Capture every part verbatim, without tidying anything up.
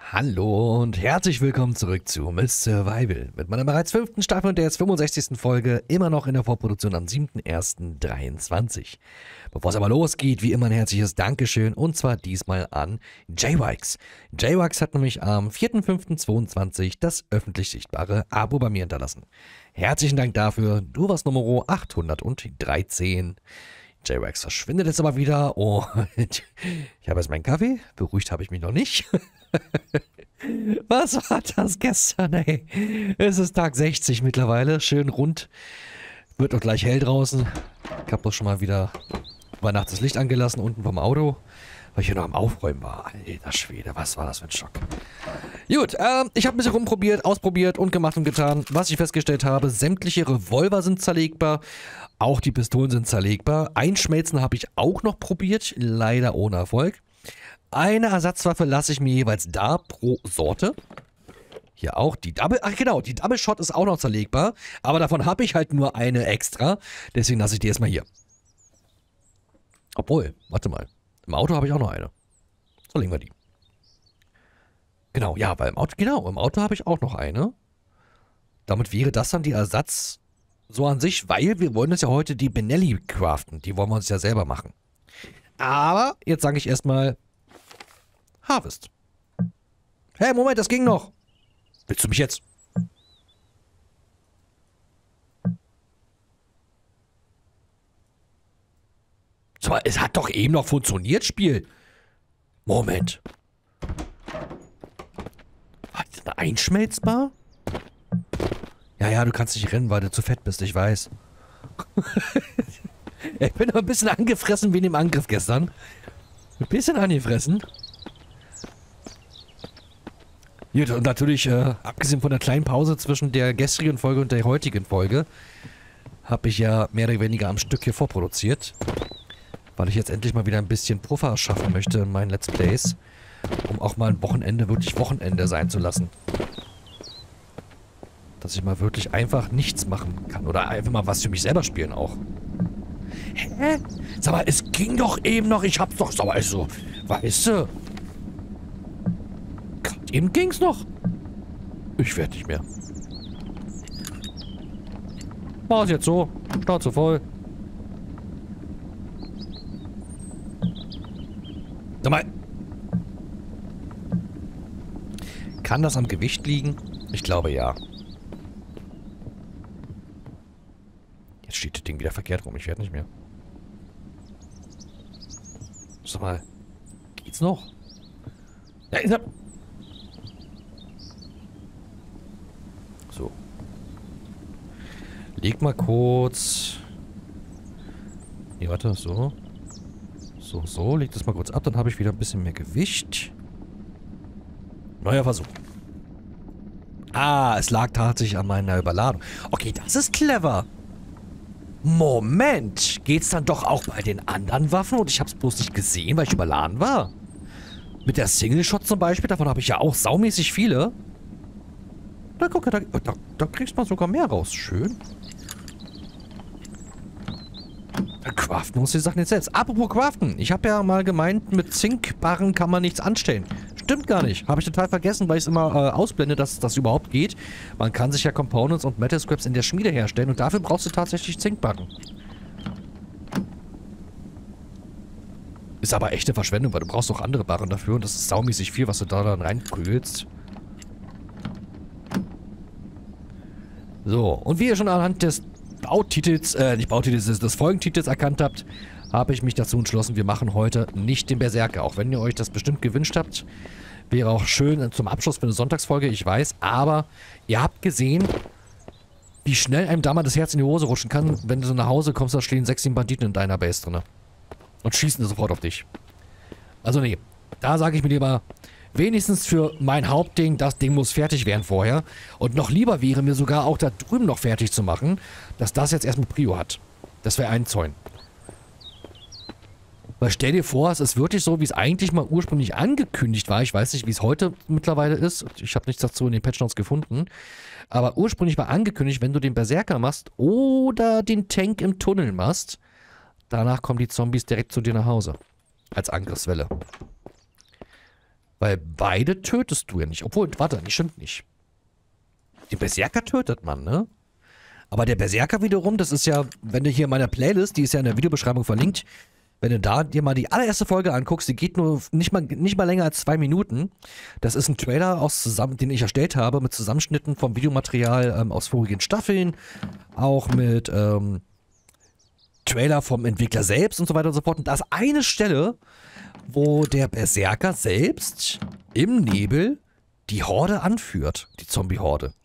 Hallo und herzlich willkommen zurück zu Miss Survival mit meiner bereits fünften Staffel und der jetzt fünfundsechzigsten Folge, immer noch in der Vorproduktion am siebten ersten dreiundzwanzig. Bevor es aber losgeht, wie immer ein herzliches Dankeschön und zwar diesmal an J-Wax. J-Wax hat nämlich am vierten fünften zweiundzwanzig das öffentlich sichtbare Abo bei mir hinterlassen. Herzlichen Dank dafür, du warst Nummer achthundertdreizehn. J-Wax verschwindet jetzt aber wieder und ich habe jetzt meinen Kaffee, beruhigt habe ich mich noch nicht. Was war das gestern, ey? Es ist Tag sechzig mittlerweile, schön rund, wird auch gleich hell draußen. Ich habe doch schon mal wieder über Nacht das Licht angelassen unten vom Auto, weil ich hier noch am Aufräumen war. Alter Schwede, was war das für ein Schock. Gut, ähm, ich habe ein bisschen rumprobiert, ausprobiert und gemacht und getan. Was ich festgestellt habe, sämtliche Revolver sind zerlegbar, auch die Pistolen sind zerlegbar. Einschmelzen habe ich auch noch probiert, leider ohne Erfolg. Eine Ersatzwaffe lasse ich mir jeweils da pro Sorte. Hier auch die Double, ach genau, die Double Shot ist auch noch zerlegbar, aber davon habe ich halt nur eine extra, deswegen lasse ich die erstmal hier. Obwohl, warte mal, im Auto habe ich auch noch eine. So legen wir die. Genau, ja, weil im Auto, genau, im Auto habe ich auch noch eine. Damit wäre das dann die Ersatz so an sich, weil wir wollen uns ja heute die Benelli craften, die wollen wir uns ja selber machen. Aber jetzt sage ich erstmal Harvest. Hey, Moment, das ging noch. Willst du mich jetzt? Sag mal, es hat doch eben noch funktioniert, Spiel. Moment. Hat das eine einschmelzbar? Ja, ja, du kannst nicht rennen, weil du zu fett bist, ich weiß. Ich bin aber ein bisschen angefressen wie in dem Angriff gestern. Ein bisschen angefressen. Gut, und natürlich, äh, abgesehen von der kleinen Pause zwischen der gestrigen Folge und der heutigen Folge, habe ich ja mehr oder weniger am Stück hier vorproduziert. Weil ich jetzt endlich mal wieder ein bisschen Puffer schaffen möchte in meinen Let's Plays. Um auch mal ein Wochenende wirklich Wochenende sein zu lassen. Dass ich mal wirklich einfach nichts machen kann. Oder einfach mal was für mich selber spielen auch. Hä? Sag mal, es ging doch eben noch. Ich hab's doch, sag mal, also, weißt du. Gerade eben ging's noch. Ich werd nicht mehr. War's jetzt so. Schnauze voll. Sag mal. Kann das am Gewicht liegen? Ich glaube ja. Jetzt steht das Ding wieder verkehrt rum. Ich werde nicht mehr. Sag mal. Geht's noch? Ja, ich hab... So. Leg mal kurz... Nee, warte. So. So, so. Leg das mal kurz ab. Dann habe ich wieder ein bisschen mehr Gewicht. Neuer Versuch. Ah, es lag tatsächlich an meiner Überladung. Okay, das ist clever. Moment. Geht's dann doch auch bei den anderen Waffen? Und ich hab's bloß nicht gesehen, weil ich überladen war. Mit der Single-Shot zum Beispiel, davon habe ich ja auch saumäßig viele. Da guck, da, da, da kriegst man sogar mehr raus. Schön. Dann craften wir uns die Sachen jetzt selbst. Apropos craften. Ich habe ja mal gemeint, mit Zinkbarren kann man nichts anstellen. Stimmt gar nicht. Habe ich total vergessen, weil ich es immer äh, ausblende, dass das überhaupt geht. Man kann sich ja Components und Metal Scraps in der Schmiede herstellen und dafür brauchst du tatsächlich Zinkbarren. Ist aber echte Verschwendung, weil du brauchst auch andere Barren dafür und das ist saumäßig viel, was du da dann reinprügelst. So, und wie ihr schon anhand des Bautitels, äh, nicht Bautitels, des, des Folgentitels erkannt habt, habe ich mich dazu entschlossen, wir machen heute nicht den Berserker. Auch wenn ihr euch das bestimmt gewünscht habt. Wäre auch schön zum Abschluss für eine Sonntagsfolge, ich weiß. Aber ihr habt gesehen, wie schnell einem da mal das Herz in die Hose rutschen kann, wenn du so nach Hause kommst, da stehen sechs, sieben Banditen in deiner Base drin. Und schießen sofort auf dich. Also nee, da sage ich mir lieber, wenigstens für mein Hauptding, das Ding muss fertig werden vorher. Und noch lieber wäre mir sogar auch da drüben noch fertig zu machen, dass das jetzt erstmal Prio hat. Das wäre ein Zäun. Weil stell dir vor, es ist wirklich so, wie es eigentlich mal ursprünglich angekündigt war. Ich weiß nicht, wie es heute mittlerweile ist. Ich habe nichts dazu in den Patch Notes gefunden. Aber ursprünglich war angekündigt, wenn du den Berserker machst oder den Tank im Tunnel machst, danach kommen die Zombies direkt zu dir nach Hause. Als Angriffswelle. Weil beide tötest du ja nicht. Obwohl, warte, das stimmt nicht. Den Berserker tötet man, ne? Aber der Berserker wiederum, das ist ja, wenn du hier in meiner Playlist, die ist ja in der Videobeschreibung verlinkt, wenn du da dir mal die allererste Folge anguckst, die geht nur nicht mal, nicht mal länger als zwei Minuten. Das ist ein Trailer, aus zusammen, den ich erstellt habe, mit Zusammenschnitten vom Videomaterial ähm, aus vorigen Staffeln, auch mit ähm, Trailer vom Entwickler selbst und so weiter und so fort. Und da ist eine Stelle, wo der Berserker selbst im Nebel die Horde anführt, die Zombie-Horde.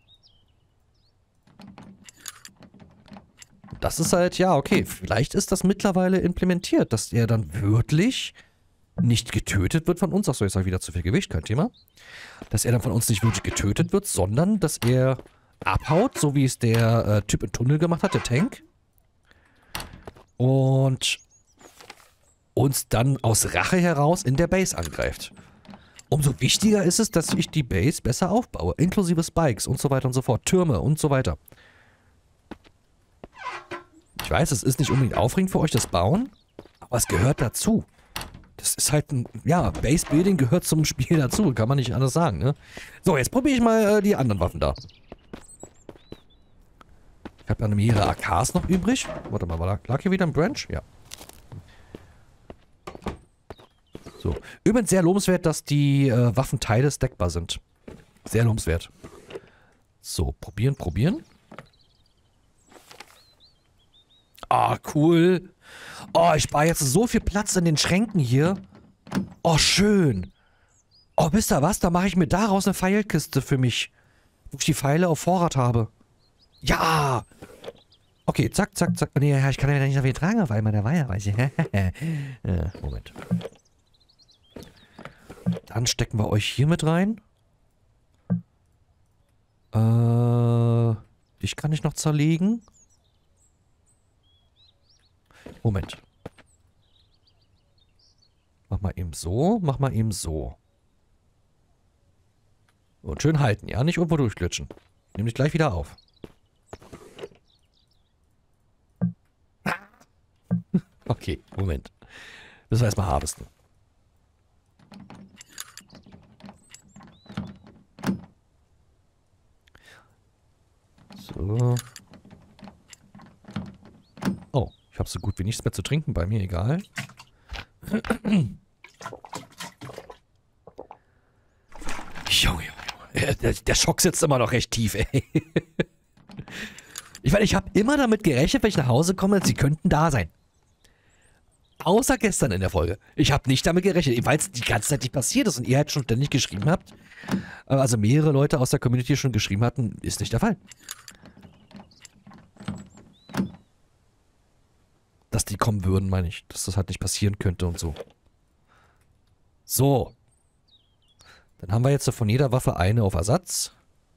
Das ist halt, ja, okay, vielleicht ist das mittlerweile implementiert, dass er dann wirklich nicht getötet wird von uns. Achso, jetzt habe ich wieder zu viel Gewicht, kein Thema. Dass er dann von uns nicht wirklich getötet wird, sondern dass er abhaut, so wie es der äh, Typ im Tunnel gemacht hat, der Tank. Und uns dann aus Rache heraus in der Base angreift. Umso wichtiger ist es, dass ich die Base besser aufbaue, inklusive Spikes und so weiter und so fort, Türme und so weiter. Ich weiß, es ist nicht unbedingt aufregend für euch, das Bauen, aber es gehört dazu. Das ist halt ein, ja, Base-Building gehört zum Spiel dazu, kann man nicht anders sagen, ne? So, jetzt probiere ich mal äh, die anderen Waffen da. Ich habe ja mehrere A Ks noch übrig. Warte mal, lag, lag hier wieder ein Branch? Ja. So. Übrigens sehr lobenswert, dass die äh, Waffenteile stackbar sind. Sehr lobenswert. So, probieren, probieren. Ah, cool. Oh, ich spare jetzt so viel Platz in den Schränken hier. Oh, schön. Oh, wisst ihr was? Da mache ich mir daraus eine Pfeilkiste für mich. Wo ich die Pfeile auf Vorrat habe. Ja. Okay, zack, zack, zack. Nee, ich kann ja nicht so viel tragen auf einmal. Der war ja, weiß ich. Ja, Moment. Dann stecken wir euch hier mit rein. Äh, dich kann ich noch zerlegen. Moment. Mach mal eben so, mach mal eben so. Und schön halten, ja? Nicht irgendwo durchglitschen. Nimm dich gleich wieder auf. Okay, Moment. Müssen wir erstmal harvesten. So. Oh, ich habe so gut wie nichts mehr zu trinken bei mir, egal. Junge, Junge, der, der Schock sitzt immer noch recht tief, ey. Ich meine, ich habe immer damit gerechnet, wenn ich nach Hause komme, sie könnten da sein. Außer gestern in der Folge. Ich habe nicht damit gerechnet, weil es die ganze Zeit nicht passiert ist und ihr halt schon ständig geschrieben habt. Also mehrere Leute aus der Community schon geschrieben hatten, ist nicht der Fall. Dass die kommen würden, meine ich. Dass das halt nicht passieren könnte und so. So. Dann haben wir jetzt von jeder Waffe eine auf Ersatz.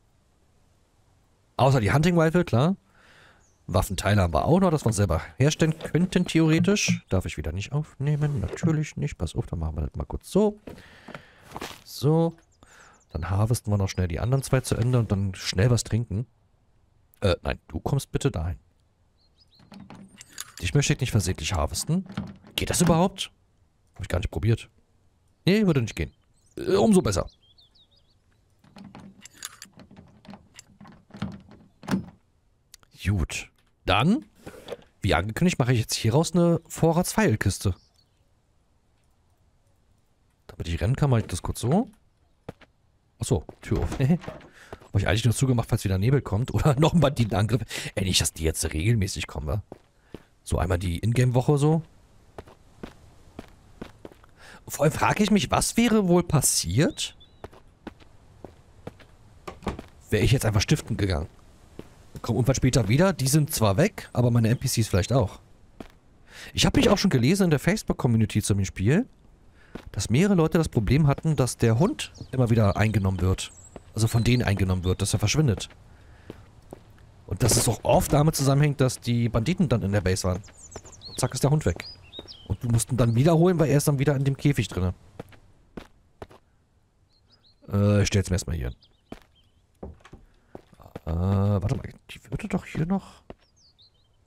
Außer die Hunting Rifle, klar. Waffenteile haben wir auch noch, dass wir uns selber herstellen könnten, theoretisch. Darf ich wieder nicht aufnehmen? Natürlich nicht. Pass auf, dann machen wir das mal kurz so. So. Dann harvesten wir noch schnell die anderen zwei zu Ende und dann schnell was trinken. Äh, nein, du kommst bitte dahin. Ich möchte nicht versehentlich harvesten. Geht das überhaupt? Habe ich gar nicht probiert. Nee, würde nicht gehen. Äh, umso besser. Gut. Dann, wie angekündigt, mache ich jetzt hieraus eine Vorratspfeilkiste. Damit ich rennen kann, mache ich das kurz so. Achso, Tür auf. Habe ich eigentlich nur zugemacht, falls wieder Nebel kommt. Oder noch ein Banditenangriff. Ey, nicht, dass die jetzt regelmäßig kommen, wa? So einmal die Ingame-Woche so. Vor allem frage ich mich, was wäre wohl passiert, wäre ich jetzt einfach stiften gegangen. Kommen irgendwann später wieder. Die sind zwar weg, aber meine N P Cs vielleicht auch. Ich habe mich auch schon gelesen in der Facebook-Community zu dem Spiel, dass mehrere Leute das Problem hatten, dass der Hund immer wieder eingenommen wird. Also von denen eingenommen wird, dass er verschwindet. Und dass es auch oft damit zusammenhängt, dass die Banditen dann in der Base waren. Und zack ist der Hund weg. Und du musst ihn dann wiederholen, weil er ist dann wieder in dem Käfig drin. Äh, ich stell's mir erstmal hier hin. Äh, warte mal, die würde doch hier noch...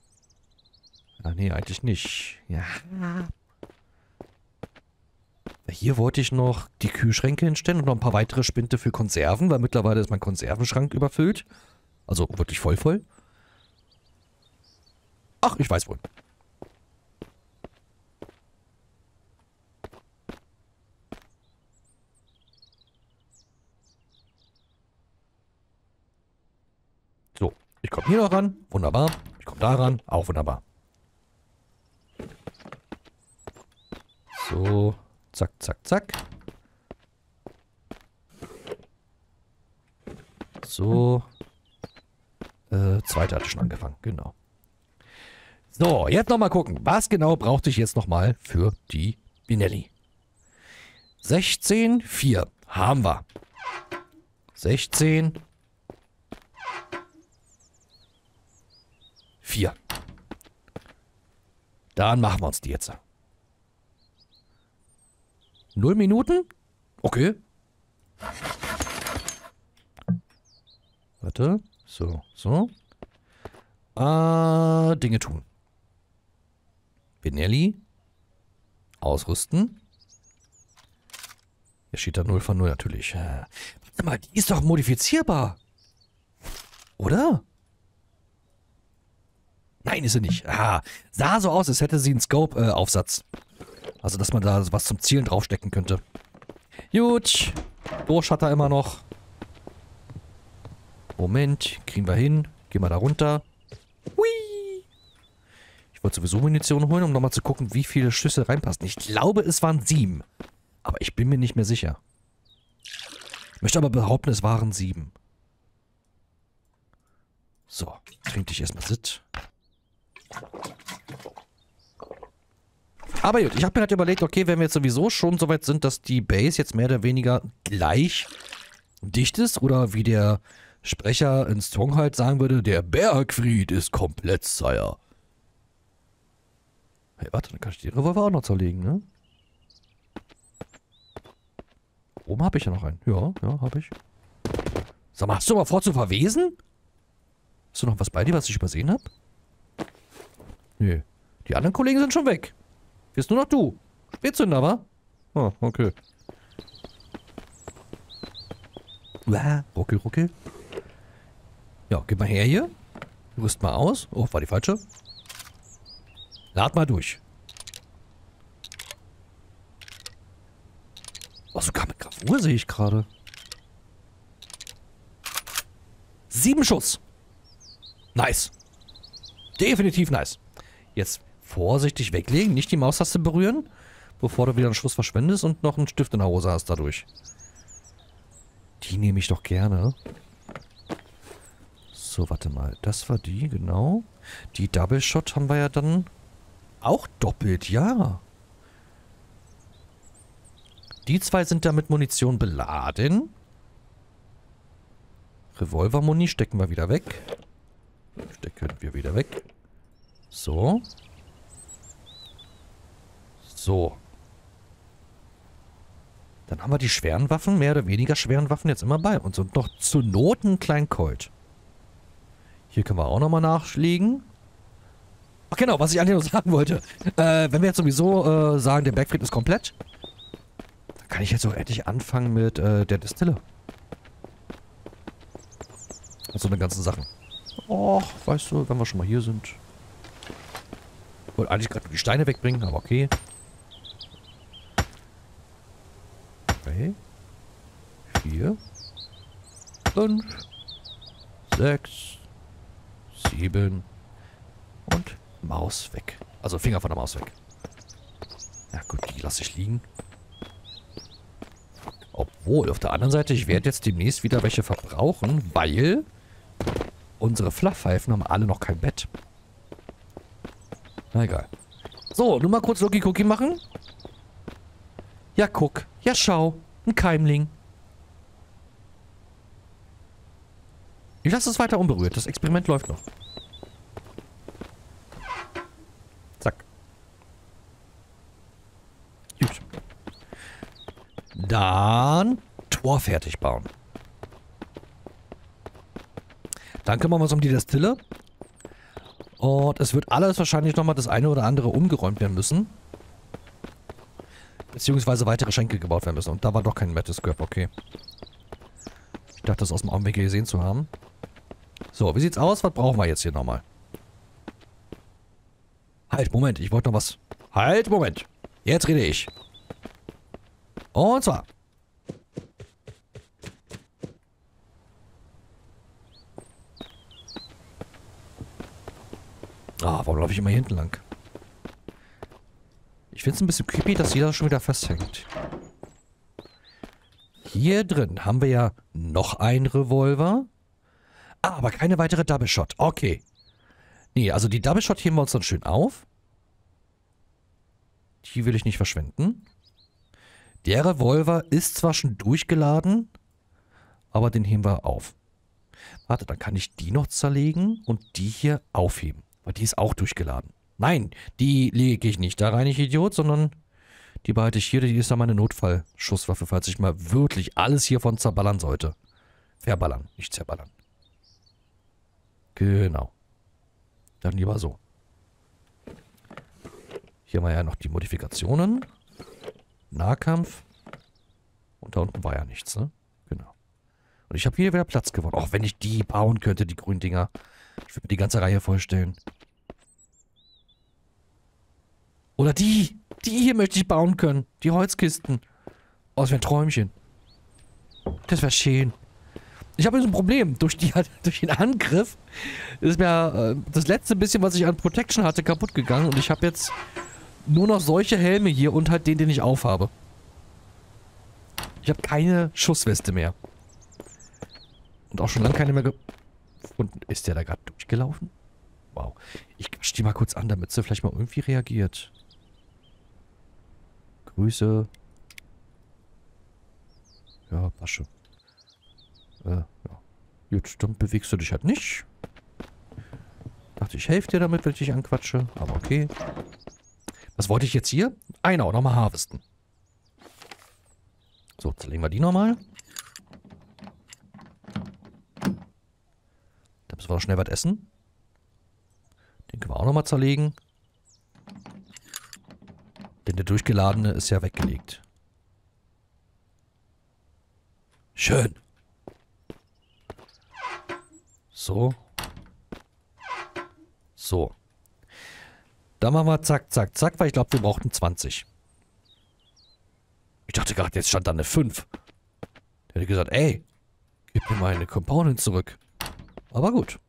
Ah, nee, eigentlich nicht. Ja. hier wollte ich noch die Kühlschränke hinstellen und noch ein paar weitere Spinde für Konserven, weil mittlerweile ist mein Konservenschrank überfüllt. Also wirklich voll voll. Ach, ich weiß wohl. So, ich komme hier noch ran. Wunderbar. Ich komme da ran. Auch wunderbar. So, zack, zack, zack. So. Äh, zweite hatte schon angefangen, genau. So, jetzt nochmal gucken. Was genau brauchte ich jetzt nochmal für die Benelli? sechzehn, vier. Haben wir. sechzehn, vier. Dann machen wir uns die jetzt. Null Minuten? Okay. Warte. So, so. Ah, Dinge tun. Benelli. Ausrüsten. Hier steht da null von null natürlich. Warte mal, die ist doch modifizierbar. Oder? Nein, ist sie nicht. Ah, sah so aus, als hätte sie einen Scope-Aufsatz. Also, dass man da was zum Zielen draufstecken könnte. Gut. Durch hat er immer noch. Moment, kriegen wir hin. Gehen wir da runter. Hui. Ich wollte sowieso Munition holen, um nochmal zu gucken, wie viele Schüsse reinpassen. Ich glaube, es waren sieben. Aber ich bin mir nicht mehr sicher. Ich möchte aber behaupten, es waren sieben. So, trink dich erstmal Sitt. Aber gut, ich habe mir halt überlegt, okay, wenn wir jetzt sowieso schon so weit sind, dass die Base jetzt mehr oder weniger gleich dicht ist, oder wie der Sprecher in Stronghold sagen würde, der Bergfried ist komplett, Sire. Hey, warte, dann kann ich die Revolver auch noch zerlegen, ne? Oben habe ich ja noch einen. Ja, ja, habe ich. Sag mal, hast du mal vor zu verwesen? Hast du noch was bei dir, was ich übersehen habe? Nö. Die anderen Kollegen sind schon weg. Bist nur noch du. Spätzünder, wa? Oh, okay. Uah, ruckel, ruckel. Ja, gib mal her hier. Rüst mal aus. Oh, war die falsche. Lad mal durch. Oh, sogar mit Gravur sehe ich gerade. Sieben Schuss. Nice. Definitiv nice. Jetzt vorsichtig weglegen, nicht die Maustaste berühren, bevor du wieder einen Schuss verschwendest und noch einen Stift in der Hose hast dadurch. Die nehme ich doch gerne. So, warte mal. Das war die, genau. Die Double Shot haben wir ja dann auch doppelt, ja. Die zwei sind da mit Munition beladen. Revolver-Muni stecken wir wieder weg. Stecken wir wieder weg. So. So. Dann haben wir die schweren Waffen, mehr oder weniger schweren Waffen jetzt immer bei uns. Und noch zur Not einen kleinen Colt. Hier können wir auch nochmal nachschlägen. Ach genau, was ich eigentlich noch sagen wollte. Äh, wenn wir jetzt sowieso äh, sagen, der Bergfried ist komplett, dann kann ich jetzt auch endlich anfangen mit äh, der Distille. Also eine ganzen Sachen. Och, weißt du, wenn wir schon mal hier sind. Ich wollte eigentlich gerade nur die Steine wegbringen, aber okay. Drei, vier, fünf, sechs, sieben und Maus weg. Also Finger von der Maus weg. Ja gut, die lasse ich liegen. Obwohl, auf der anderen Seite, ich werde jetzt demnächst wieder welche verbrauchen, weil unsere Flachpfeifen haben alle noch kein Bett. Na egal. So, nur mal kurz Loki Cookie machen. Ja, guck. Ja, schau. Ein Keimling. Ich lasse es weiter unberührt. Das Experiment läuft noch. Zack. Gut. Dann Tor fertig bauen. Dann kümmern wir uns um die Destille. Und es wird alles wahrscheinlich nochmal das eine oder andere umgeräumt werden müssen. Beziehungsweise weitere Schenke gebaut werden müssen. Und da war doch kein Metal Scrap, okay. Ich dachte, das aus dem Augenblick gesehen zu haben. So, wie sieht's aus? Was brauchen wir jetzt hier nochmal? Halt, Moment, ich wollte noch was... Halt, Moment. Jetzt rede ich. Und zwar... Ah, warum laufe ich immer hier hinten lang? Ich finde es ein bisschen creepy, dass jeder schon wieder festhängt. Hier drin haben wir ja noch einen Revolver. Ah, aber keine weitere Double Shot. Okay. Nee, also die Double Shot heben wir uns dann schön auf. Die will ich nicht verschwenden. Der Revolver ist zwar schon durchgeladen, aber den heben wir auf. Warte, dann kann ich die noch zerlegen und die hier aufheben. Weil die ist auch durchgeladen. Nein, die lege ich nicht da rein, ich Idiot, sondern die behalte ich hier. Die ist dann meine Notfallschusswaffe, falls ich mal wirklich alles hiervon zerballern sollte. Verballern, nicht zerballern. Genau. Dann lieber so. Hier haben wir ja noch die Modifikationen. Nahkampf. Und da unten war ja nichts, ne? Genau. Und ich habe hier wieder Platz gewonnen. Auch wenn ich die bauen könnte, die grünen Dinger. Ich würde mir die ganze Reihe vorstellen. Oder die. Die hier möchte ich bauen können. Die Holzkisten. Oh, das wäre ein Träumchen. Das wäre schön. Ich habe jetzt ein Problem. Durch, die, durch den Angriff ist mir äh, das letzte bisschen, was ich an Protection hatte, kaputt gegangen. Und ich habe jetzt nur noch solche Helme hier und halt den, den ich aufhabe. Ich habe keine Schussweste mehr. Und auch schon lange keine mehr gefunden. Ist der da gerade durchgelaufen? Wow. Ich quatsch die mal kurz an, damit sie vielleicht mal irgendwie reagiert. Grüße. Ja, Pasche. Äh, ja. Gut, dann bewegst du dich halt nicht. Dachte, ich helfe dir damit, wenn ich dich anquatsche. Aber okay. Was wollte ich jetzt hier? Ah, genau, nochmal harvesten. So, zerlegen wir die nochmal. Da müssen wir noch schnell was essen. Den können wir auch nochmal zerlegen. Denn der durchgeladene ist ja weggelegt. Schön. So. So. Dann machen wir zack, zack, zack, weil ich glaube, wir brauchten zwanzig. Ich dachte gerade, jetzt stand da eine fünf. Der hätte gesagt, ey, gib mir meine Component zurück. Aber gut.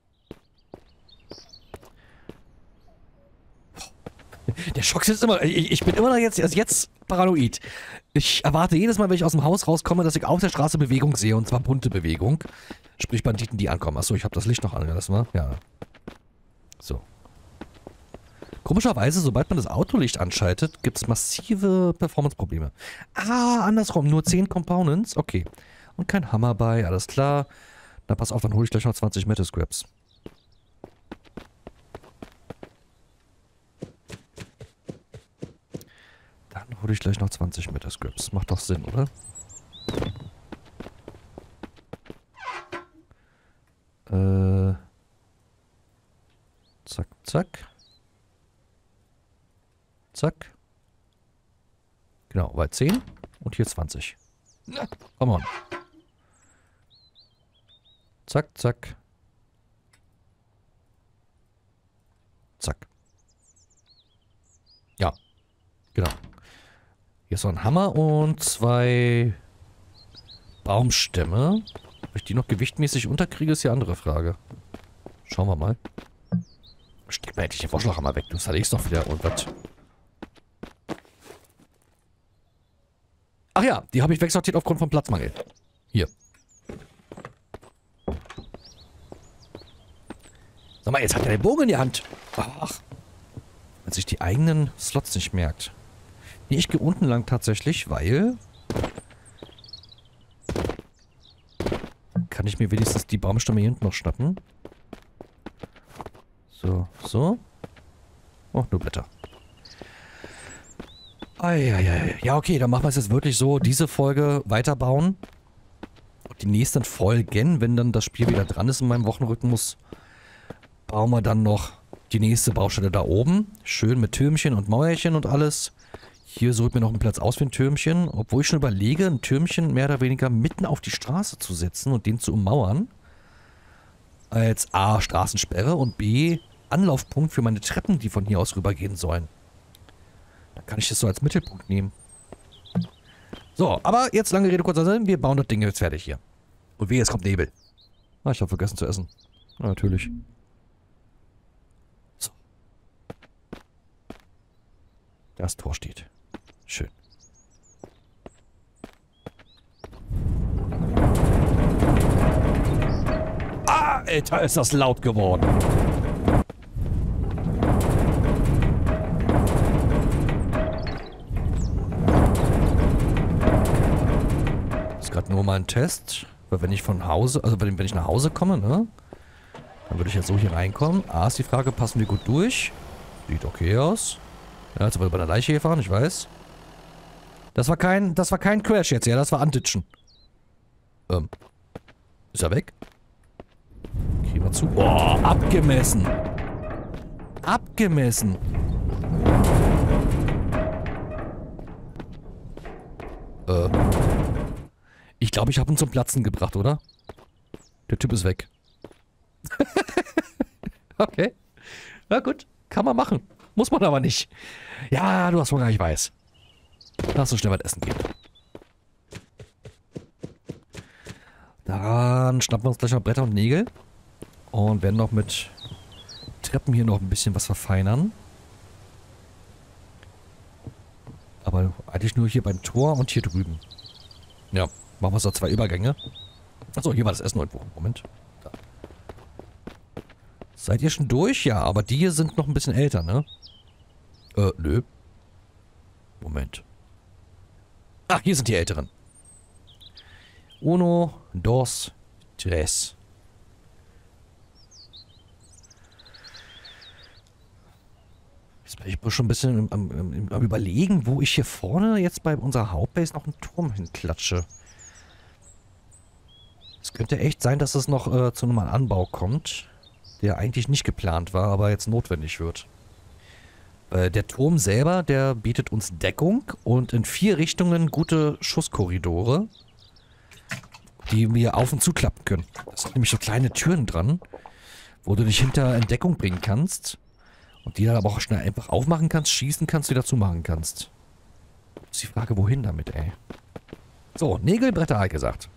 Der Schock ist immer... Ich, ich bin immer noch jetzt, also jetzt paranoid. Ich erwarte jedes Mal, wenn ich aus dem Haus rauskomme, dass ich auf der Straße Bewegung sehe. Und zwar bunte Bewegung. Sprich Banditen, die ankommen. Achso, ich habe das Licht noch angelassen, wa? Ja. So. Komischerweise, sobald man das Autolicht anschaltet, gibt es massive Performance-Probleme. Ah, andersrum. Nur zehn Components. Okay. Und kein Hammer bei. Alles klar. Na, pass auf, dann hole ich gleich noch zwanzig Metal Scraps. Dann hole ich gleich noch zwanzig Metal Scraps. Macht doch Sinn, oder? Äh. Zack, zack. Zack. Genau, weil zehn und hier zwanzig. Na, come on. Zack, zack. Zack. Ja, genau. Hier ist noch ein Hammer und zwei Baumstämme. Ob ich die noch gewichtmäßig unterkriege, ist die andere Frage. Schauen wir mal. Steck mal endlich den Vorschlaghammer weg. Du zerlegst doch wieder irgendwas. Ach ja, die habe ich wegsortiert aufgrund von Platzmangel. Hier. Sag mal, jetzt hat er den Bogen in die Hand. Ach. Wenn sich die eigenen Slots nicht merkt. Nee, ich gehe unten lang tatsächlich, weil... Kann ich mir wenigstens die Baumstämme hier hinten noch schnappen. So, so. Oh, nur Blätter. Eieiei. Ja, okay, dann machen wir es jetzt wirklich so. Diese Folge weiterbauen. Und die nächsten Folgen, wenn dann das Spiel wieder dran ist in meinem Wochenrhythmus, bauen wir dann noch die nächste Baustelle da oben. Schön mit Türmchen und Mäuerchen und alles. Hier suche ich mir noch einen Platz aus für ein Türmchen, obwohl ich schon überlege, ein Türmchen mehr oder weniger mitten auf die Straße zu setzen und den zu ummauern. Als A, Straßensperre und B, Anlaufpunkt für meine Treppen, die von hier aus rübergehen sollen. Dann kann ich das so als Mittelpunkt nehmen. So, aber jetzt lange Rede, kurzer Sinn, wir bauen das Ding jetzt fertig hier. Und wehe, es kommt Nebel. Ah, ich habe vergessen zu essen. Ja, natürlich. So. Das Tor steht. Schön. Ah, Alter, ist das laut geworden. Das ist gerade nur mal ein Test. Weil wenn ich von Hause, also wenn ich nach Hause komme, ne? Dann würde ich jetzt so hier reinkommen. A ist die Frage, passen wir gut durch? Sieht okay aus. Ja, jetzt wollen wir bei der Leiche hier fahren, ich weiß. Das war kein, das war kein Crash jetzt, ja, das war Antitschen. Ähm. Ist er weg? Gehen wir zu. Boah, abgemessen. Abgemessen. Äh. Ich glaube, ich habe ihn zum Platzen gebracht, oder? Der Typ ist weg. Okay. Na gut, kann man machen. Muss man aber nicht. Ja, du hast Hunger, ich weiß. Lass uns schnell was essen gehen. Dann schnappen wir uns gleich noch Bretter und Nägel. Und werden noch mit Treppen hier noch ein bisschen was verfeinern. Aber eigentlich nur hier beim Tor und hier drüben. Ja, machen wir so zwei Übergänge. Achso, hier war das Essen irgendwo. Moment. Da. Seid ihr schon durch? Ja, aber die hier sind noch ein bisschen älter, ne? Äh, nö. Moment. Ach, hier sind die Älteren. Uno, dos, tres. Jetzt bin ich schon ein bisschen am, am, am Überlegen, wo ich hier vorne jetzt bei unserer Hauptbase noch einen Turm hinklatsche. Es könnte echt sein, dass es noch äh, zu einem Anbau kommt, der eigentlich nicht geplant war, aber jetzt notwendig wird. Äh, der Turm selber, der bietet uns Deckung und in vier Richtungen gute Schusskorridore, die wir auf und zuklappen können. Das sind nämlich so kleine Türen dran, wo du dich hinter Entdeckung bringen kannst und die dann aber auch schnell einfach aufmachen kannst, schießen kannst, wieder zumachen kannst. Ist die Frage, wohin damit, ey? So, Nägel, Bretter, halt gesagt.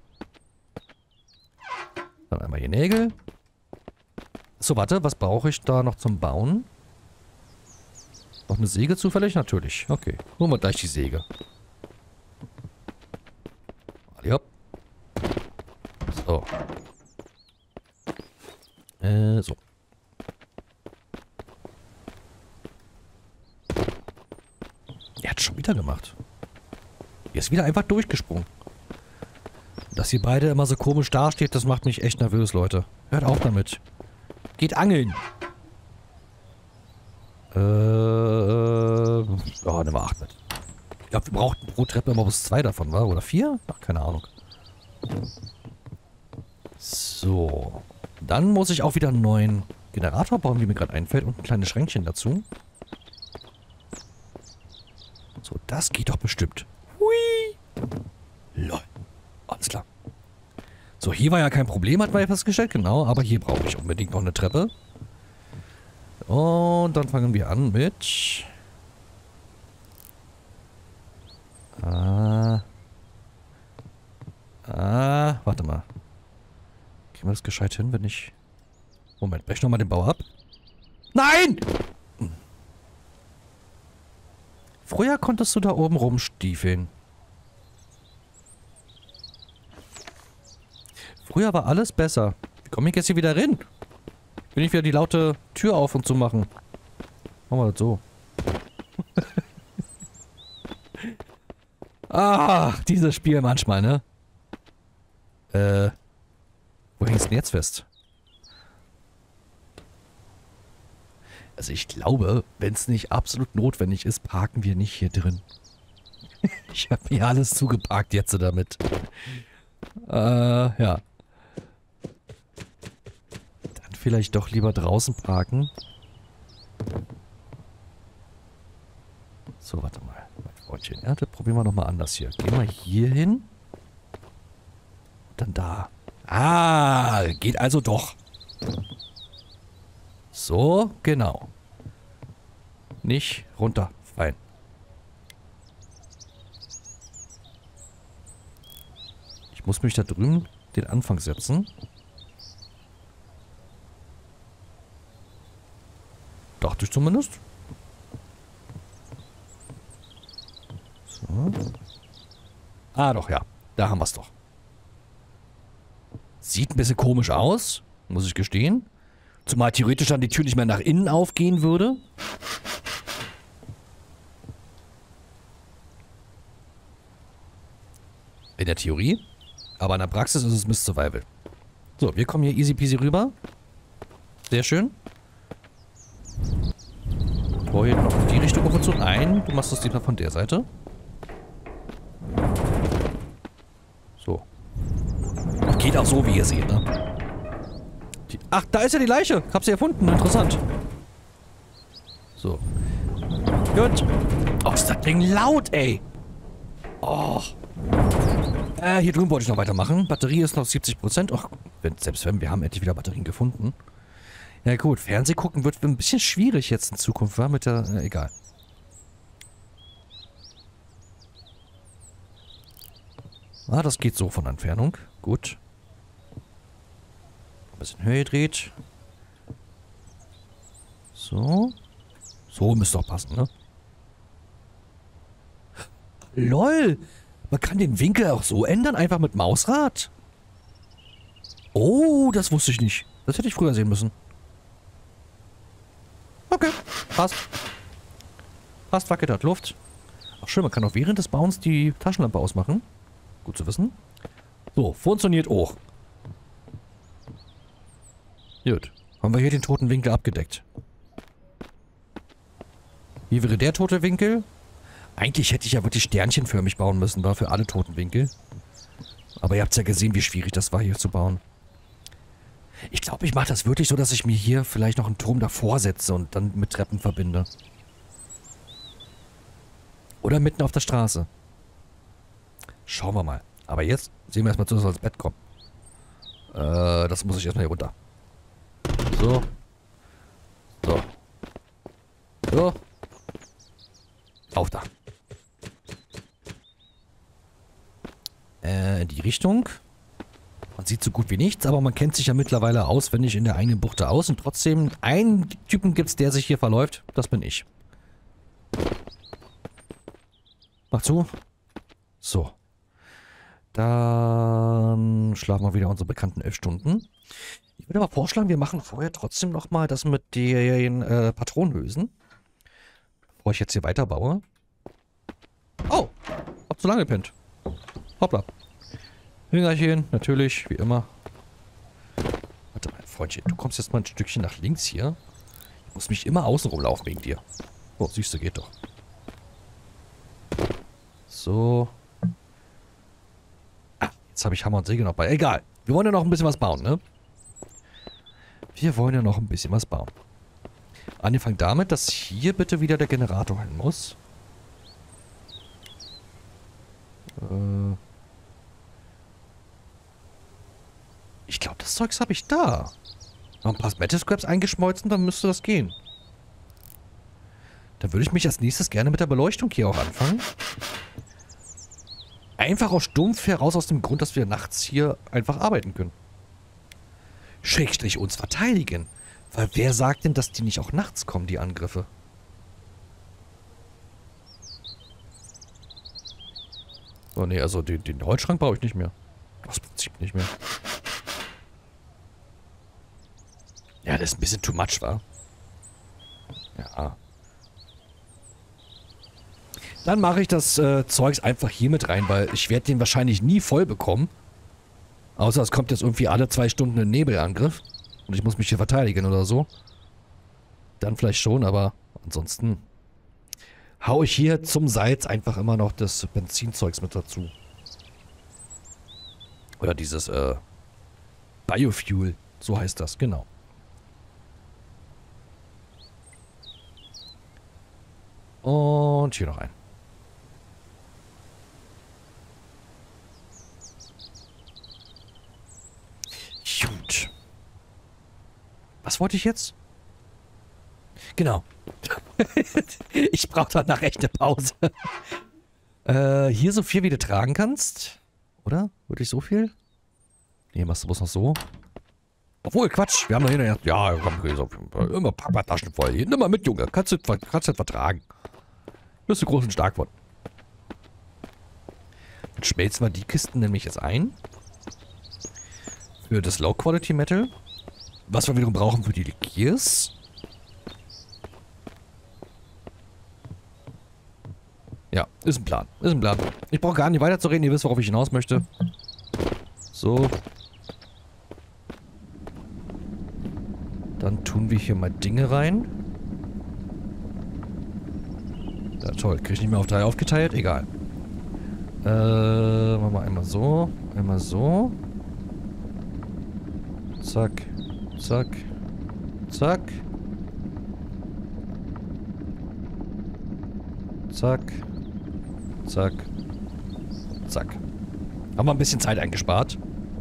Dann einmal hier Nägel. So, warte, was brauche ich da noch zum Bauen? Noch eine Säge zufällig? Natürlich. Okay, holen wir gleich die Säge. Ja. So. Äh, so. Er hat schon wieder gemacht. Er ist wieder einfach durchgesprungen. Dass ihr beide immer so komisch dasteht, das macht mich echt nervös, Leute. Hört auf damit. Geht angeln. Äh, äh oh, nehmen wir acht mit. Ich glaube, wir brauchten pro Treppe immer bis zwei davon, war? Oder vier? Ach, keine Ahnung. So. Dann muss ich auch wieder einen neuen Generator bauen, wie mir gerade einfällt. Und ein kleines Schränkchen dazu. So, das geht doch bestimmt. Hui. Lol. Alles klar. So, hier war ja kein Problem, hat man ja festgestellt. Genau, aber hier brauche ich unbedingt noch eine Treppe. Und dann fangen wir an mit... Ah... Ah, warte mal. Kriegen wir das gescheit hin, wenn ich... Moment, brech nochmal den Bau ab. Nein! Früher konntest du da oben rumstiefeln. Früher war alles besser. Wie komme ich jetzt hier wieder rein? Will ich wieder die laute Tür auf und zu machen. Machen wir das so. Ah, dieses Spiel manchmal, ne? Äh, wo hängst du denn jetzt fest? Also ich glaube, wenn es nicht absolut notwendig ist, parken wir nicht hier drin. Ich habe mir alles zugeparkt jetzt damit. Äh, ja. Dann vielleicht doch lieber draußen parken. So, warte mal. Freundchen. Ja, das probieren wir nochmal anders hier. Gehen wir hier hin. Dann da. Ah, geht also doch. So, genau. Nicht runterfallen. Ich muss mich da drüben den Anfang setzen. Dachte ich zumindest. So. Ah, doch, ja. Da haben wir es doch. Sieht ein bisschen komisch aus, muss ich gestehen. Zumal theoretisch dann die Tür nicht mehr nach innen aufgehen würde. In der Theorie. Aber in der Praxis ist es Mist Survival. So, wir kommen hier easy peasy rüber. Sehr schön. Oh, hier noch in die Richtung auf und zu. Nein, du machst das diesmal von der Seite. So. Geht auch so, wie ihr seht, ne? Die, ach, da ist ja die Leiche. Hab sie erfunden. Interessant. So. Gut. Oh, ist das Ding laut, ey. Oh. Äh, hier drüben wollte ich noch weitermachen. Batterie ist noch siebzig Prozent. Ach, wenn, selbst wenn, wir haben endlich wieder Batterien gefunden. Ja gut, Fernseh gucken wird ein bisschen schwierig jetzt in Zukunft, war mit der... Äh, egal. Ah, das geht so von Entfernung. Gut. Ein bisschen höher gedreht. So. So müsste doch passen, ne? LOL! Man kann den Winkel auch so ändern, einfach mit Mausrad. Oh, das wusste ich nicht. Das hätte ich früher sehen müssen. Okay, passt. Passt, wackelt hat Luft. Ach schön, man kann auch während des Bauens die Taschenlampe ausmachen. Gut zu wissen. So, funktioniert auch. Gut. Haben wir hier den toten Winkel abgedeckt. Hier wäre der tote Winkel. Eigentlich hätte ich ja wirklich sternchenförmig bauen müssen, war für alle toten Winkel. Aber ihr habt ja gesehen, wie schwierig das war, hier zu bauen. Ich glaube, ich mache das wirklich so, dass ich mir hier vielleicht noch einen Turm davor setze und dann mit Treppen verbinde. Oder mitten auf der Straße. Schauen wir mal. Aber jetzt sehen wir erstmal zu, dass wir ins Bett kommen. Äh, das muss ich erstmal hier runter. So. So. So. Auf da. Äh, in die Richtung. Man sieht so gut wie nichts, aber man kennt sich ja mittlerweile auswendig in der eigenen Buchte aus. Und trotzdem, einen Typen gibt's, der sich hier verläuft. Das bin ich. Mach zu. So. Dann schlafen wir wieder unsere bekannten elf Stunden. Ich würde aber vorschlagen, wir machen vorher trotzdem nochmal das mit den äh, Patronenhülsen. Bevor ich jetzt hier weiterbaue. Oh, hab zu lange gepennt. Hoppla. Hüngerchen, natürlich, wie immer. Warte mal, Freundchen, du kommst jetzt mal ein Stückchen nach links hier. Ich muss mich immer außen rumlaufen wegen dir. Oh, siehst du, geht doch. So. Ah, jetzt habe ich Hammer und Säge noch bei. Egal, wir wollen ja noch ein bisschen was bauen, ne? Wir wollen ja noch ein bisschen was bauen. Angefangen damit, dass hier bitte wieder der Generator hin muss. Äh... Ich glaube, das Zeugs habe ich da. Noch ein paar Metal Scraps eingeschmolzen, dann müsste das gehen. Dann würde ich mich als nächstes gerne mit der Beleuchtung hier auch anfangen. Einfach aus stumpf heraus aus dem Grund, dass wir nachts hier einfach arbeiten können. Schrägstrich uns verteidigen. Weil wer sagt denn, dass die nicht auch nachts kommen, die Angriffe? Oh ne, also den, den Holzschrank baue ich nicht mehr. Aus Prinzip nicht mehr. Ja, das ist ein bisschen too much, wa? Ja. Dann mache ich das äh, Zeugs einfach hier mit rein, weil ich werde den wahrscheinlich nie voll bekommen. Außer es kommt jetzt irgendwie alle zwei Stunden ein Nebelangriff. Und ich muss mich hier verteidigen oder so. Dann vielleicht schon, aber ansonsten hau ich hier zum Salz einfach immer noch das Benzinzeugs mit dazu. Oder dieses, äh, Biofuel. So heißt das, genau. Und hier noch ein. Gut. Was wollte ich jetzt? Genau. Ich brauche danach echt eine Pause. äh, hier so viel, wie du tragen kannst. Oder? Würde ich so viel? Nee, machst du bloß noch so. Obwohl, Quatsch. Wir haben da hinterher... Ja, komm, so, immer Pappataschen voll. Hier, nimm mal mit, Junge. Kannst du kannst du vertragen. Bist du groß und stark von. Dann schmelzen wir die Kisten nämlich jetzt ein. Für das Low Quality Metal. Was wir wiederum brauchen für die Gears. Ja, ist ein Plan. Ist ein Plan. Ich brauche gar nicht weiterzureden. Ihr wisst, worauf ich hinaus möchte. So. Dann tun wir hier mal Dinge rein. Ja, toll. Krieg ich nicht mehr auf drei aufgeteilt? Egal. Äh, machen wir einmal so. Einmal so. Zack. Zack. Zack. Zack. Zack. Zack. Haben wir ein bisschen Zeit eingespart.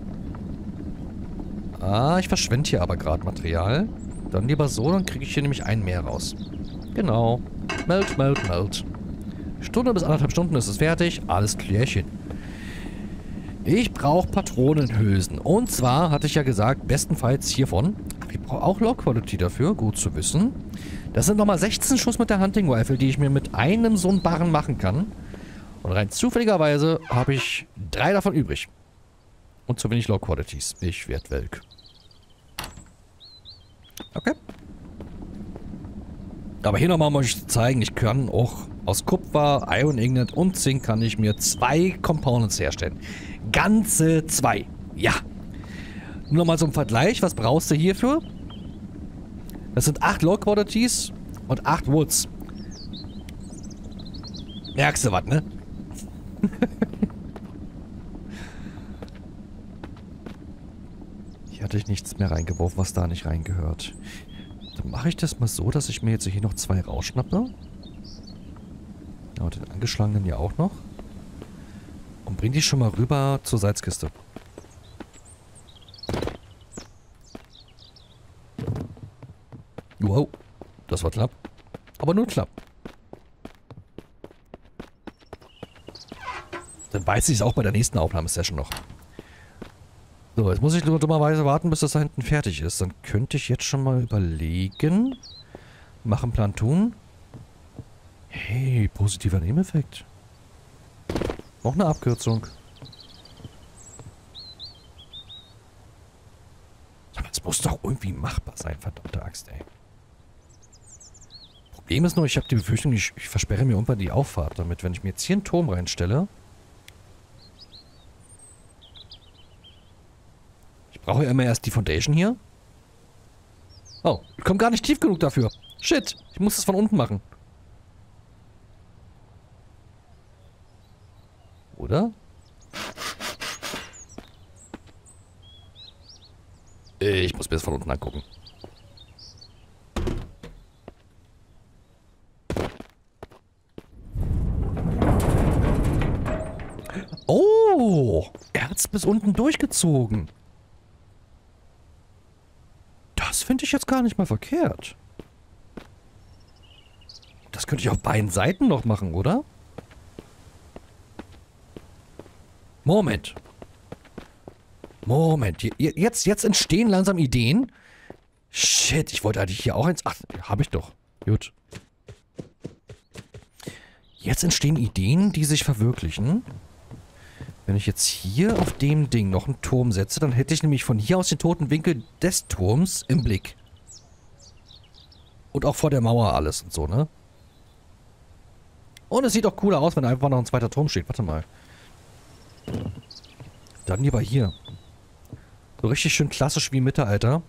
Ah, ich verschwende hier aber gerade Material. Dann lieber so, dann kriege ich hier nämlich einen mehr raus. Genau. Melt, melt, melt. Stunde bis anderthalb Stunden ist es fertig. Alles klärchen. Ich brauche Patronenhülsen. Und zwar hatte ich ja gesagt, bestenfalls hiervon. Ich brauche auch Low Quality dafür. Gut zu wissen. Das sind nochmal sechzehn Schuss mit der Hunting Rifle, die ich mir mit einem so einen Barren machen kann. Und rein zufälligerweise habe ich drei davon übrig. Und zu wenig Low Qualities. Ich werde welk. Okay. Aber hier nochmal muss ich zeigen, ich kann auch aus Kupfer, Iron Ingot und Zink kann ich mir zwei Components herstellen. Ganze zwei. Ja. Nur nochmal zum Vergleich, was brauchst du hierfür? Das sind acht Low Qualities und acht Woods. Merkst du was, ne? Hier hatte ich nichts mehr reingeworfen, was da nicht reingehört. Dann mache ich das mal so, dass ich mir jetzt hier noch zwei rausschnappe. Ja, und den angeschlagenen ja auch noch. Und bring die schon mal rüber zur Salzkiste. Wow, das war knapp. Aber nur knapp. Dann weiß ich es auch bei der nächsten Aufnahmesession noch. So, jetzt muss ich nur dummerweise warten, bis das da hinten fertig ist. Dann könnte ich jetzt schon mal überlegen. Machen, Plan, tun. Hey, positiver Nebeneffekt. Noch eine Abkürzung. Aber es muss doch irgendwie machbar sein, verdammte Axt, ey. Problem ist nur, ich habe die Befürchtung, ich, ich versperre mir irgendwann die Auffahrt damit. Wenn ich mir jetzt hier einen Turm reinstelle... Ich brauche ja immer erst die Foundation hier. Oh, ich komme gar nicht tief genug dafür. Shit, ich muss das von unten machen. Oder? Ich muss mir das von unten angucken. Oh, er hat's bis unten durchgezogen. Das finde ich jetzt gar nicht mal verkehrt. Das könnte ich auf beiden Seiten noch machen, oder? Moment. Moment. Jetzt, jetzt entstehen langsam Ideen. Shit, ich wollte eigentlich hier auch eins... Ach, habe ich doch. Gut. Jetzt entstehen Ideen, die sich verwirklichen. Wenn ich jetzt hier auf dem Ding noch einen Turm setze, dann hätte ich nämlich von hier aus den toten Winkel des Turms im Blick. Und auch vor der Mauer alles und so, ne? Und es sieht auch cooler aus, wenn einfach noch ein zweiter Turm steht. Warte mal. Dann lieber hier. So richtig schön klassisch wie im Mittelalter.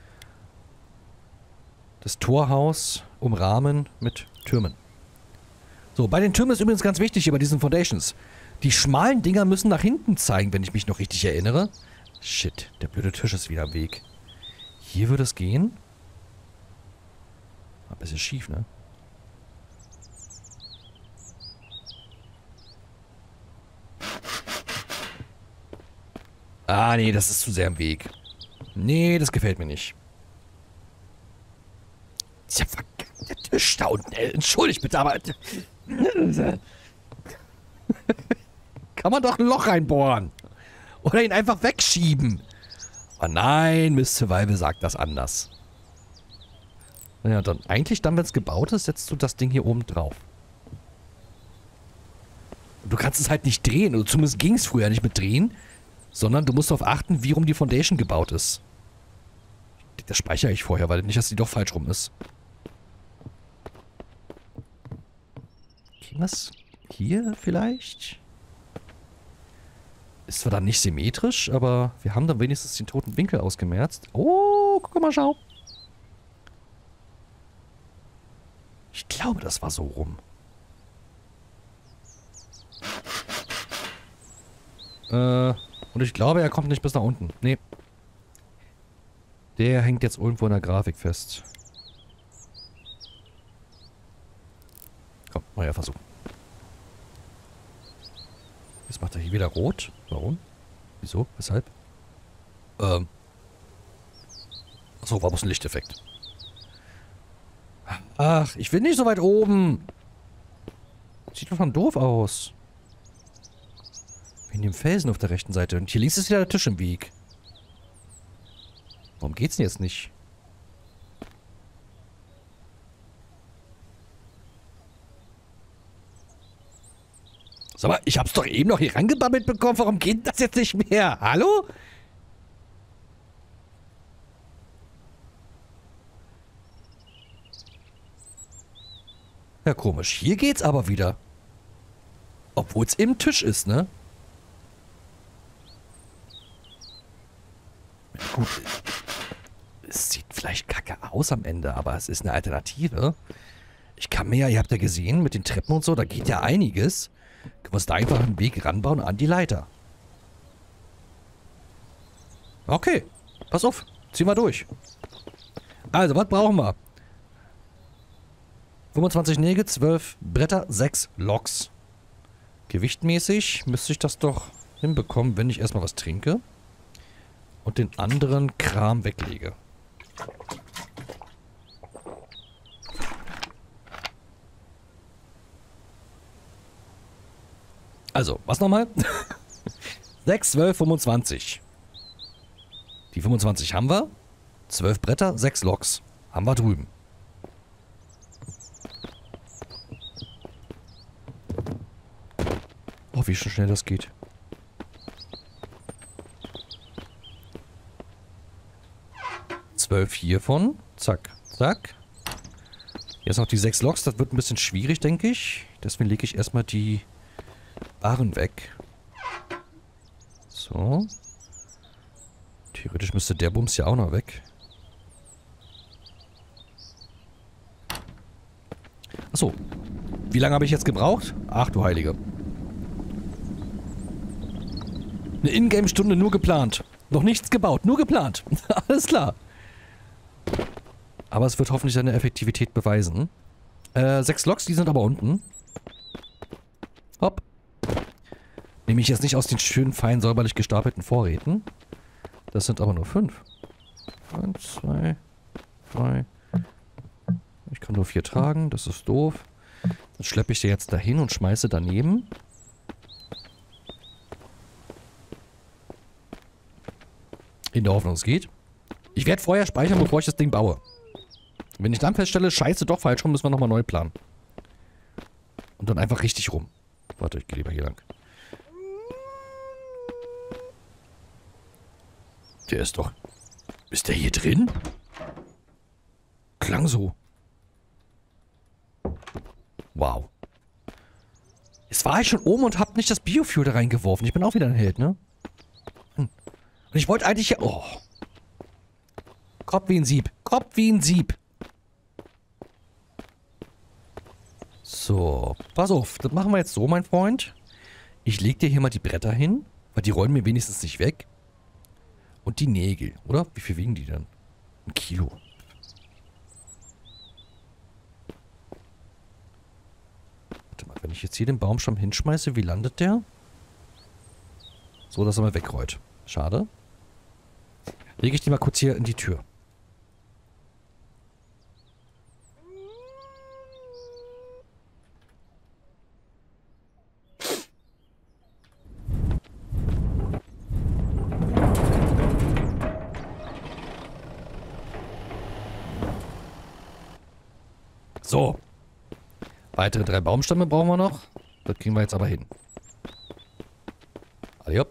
Das Torhaus umrahmen mit Türmen. So, bei den Türmen ist übrigens ganz wichtig hier bei diesen Foundations. Die schmalen Dinger müssen nach hinten zeigen, wenn ich mich noch richtig erinnere. Shit, der blöde Tisch ist wieder am Weg. Hier würde es gehen. Ein bisschen schief, ne? Ah, nee, das ist zu sehr im Weg. Nee, das gefällt mir nicht. Dieser verkackte Tisch da unten, ey. Entschuldigt bitte, aber... Kann man doch ein Loch reinbohren. Oder ihn einfach wegschieben. Aber nein, Miss Survival sagt das anders. Naja, dann eigentlich dann, wenn es gebaut ist, setzt du das Ding hier oben drauf. Und du kannst es halt nicht drehen. Oder zumindest ging es früher nicht mit drehen. Sondern du musst darauf achten, wie rum die Foundation gebaut ist. Das speichere ich vorher, weil nicht, dass die doch falsch rum ist. Ging das hier vielleicht? Ist zwar dann nicht symmetrisch, aber wir haben dann wenigstens den toten Winkel ausgemerzt. Oh, guck mal, schau. Ich glaube, das war so rum. Äh, und ich glaube, er kommt nicht bis nach unten. Nee. Der hängt jetzt irgendwo in der Grafik fest. Komm, neuer Versuch. Jetzt macht er hier wieder rot. Warum? Wieso? Weshalb? Ähm. Achso, war bloß ein Lichteffekt. Ach, ich will nicht so weit oben. Sieht doch dann doof aus. Wegen dem Felsen auf der rechten Seite. Und hier links ist wieder der Tisch im Weg. Warum geht's denn jetzt nicht? Sag mal, ich hab's doch eben noch hier rangebabbelt bekommen. Warum geht das jetzt nicht mehr? Hallo? Ja, komisch. Hier geht's aber wieder. Obwohl es im Tisch ist, ne? Gut. Es sieht vielleicht kacke aus am Ende, aber es ist eine Alternative. Ich kann mir ja, ihr habt ja gesehen, mit den Treppen und so, da geht ja einiges. Du musst da einfach einen Weg ranbauen an die Leiter. Okay, pass auf, zieh mal durch. Also, was brauchen wir? fünfundzwanzig Nägel, zwölf Bretter, sechs Loks. Gewichtmäßig müsste ich das doch hinbekommen, wenn ich erstmal was trinke. Und den anderen Kram weglege. Also, was nochmal? sechs, zwölf, fünfundzwanzig. Die fünfundzwanzig haben wir. zwölf Bretter, sechs Loks. Haben wir drüben. Oh, wie schon schnell das geht. zwölf hiervon. Zack, zack. Jetzt noch die sechs Loks. Das wird ein bisschen schwierig, denke ich. Deswegen lege ich erstmal die Barren weg. So. Theoretisch müsste der Bums ja auch noch weg. Achso. Wie lange habe ich jetzt gebraucht? Ach du Heilige. Eine Ingame-Stunde nur geplant. Noch nichts gebaut, nur geplant. Alles klar. Aber es wird hoffentlich seine Effektivität beweisen. Äh, sechs Loks, die sind aber unten. Hopp. Nehme ich jetzt nicht aus den schönen, fein, säuberlich gestapelten Vorräten. Das sind aber nur fünf. Eins, zwei, drei. Ich kann nur vier tragen, das ist doof. Dann schleppe ich sie jetzt dahin und schmeiße daneben. In der Hoffnung, es geht. Ich werde vorher speichern, bevor ich das Ding baue. Wenn ich dann feststelle, scheiße, doch falsch rum, müssen wir nochmal neu planen. Und dann einfach richtig rum. Warte, ich gehe lieber hier lang. Der ist doch... Ist der hier drin? Klang so. Wow. Jetzt war ich schon oben und hab nicht das Biofuel da reingeworfen. Ich bin auch wieder ein Held, ne? Hm. Und ich wollte eigentlich hier... Oh. Kopf wie ein Sieb. Kopf wie ein Sieb. So, pass auf. Das machen wir jetzt so, mein Freund. Ich leg dir hier mal die Bretter hin, weil die räumen mir wenigstens nicht weg. Und die Nägel, oder? Wie viel wiegen die denn? Ein Kilo. Warte mal, wenn ich jetzt hier den Baumstamm hinschmeiße, wie landet der? So, dass er mal wegrollt. Schade. Lege ich die mal kurz hier in die Tür. So. Weitere drei Baumstämme brauchen wir noch. Das kriegen wir jetzt aber hin. Adiop.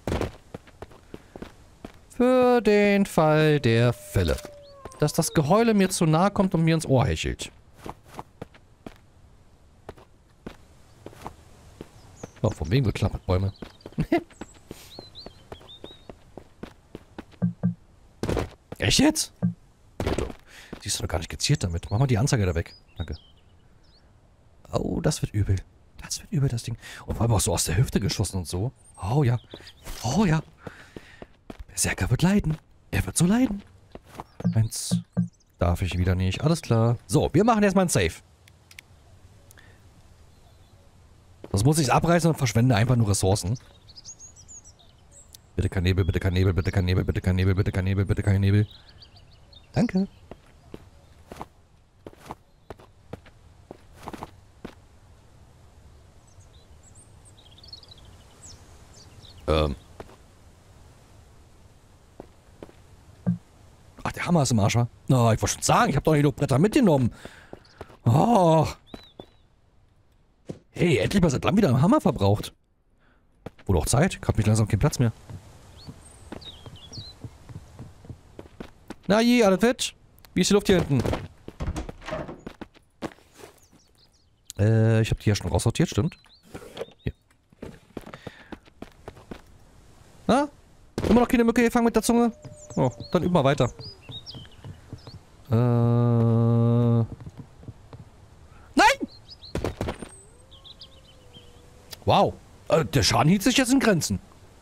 Für den Fall der Fälle. Dass das Geheule mir zu nahe kommt und mir ins Ohr hechelt. Oh, von wegen geklappert Bäume. Echt jetzt? Siehst du doch gar nicht geziert damit. Mach mal die Anzeige da weg. Danke. Oh, das wird übel. Das wird übel, das Ding. Und vor allem auch so aus der Hüfte geschossen und so. Oh ja. Oh ja. Berserker wird leiden. Er wird so leiden. Eins darf ich wieder nicht. Alles klar. So, wir machen jetzt mal ein Save. Das muss ich abreißen und verschwende einfach nur Ressourcen. Bitte kein Nebel, bitte kein Nebel, bitte kein Nebel, bitte kein Nebel, bitte kein Nebel, bitte kein Nebel. Danke. Ähm. Ach, der Hammer ist im Arsch, wa? Na, oh, ich wollte schon sagen, ich habe doch nicht nur Bretter mitgenommen. Oh. Hey, endlich mal seit langem wieder einen Hammer verbraucht. Wurde auch Zeit. Ich hab mich langsam keinen Platz mehr. Na je, alles fit? Wie ist die Luft hier hinten? Äh, ich habe die ja schon raussortiert, stimmt. Hier. Na? Immer noch keine Mücke gefangen mit der Zunge? Oh, dann üben wir weiter. Äh... Nein! Wow. Äh, der Schaden hielt sich jetzt in Grenzen.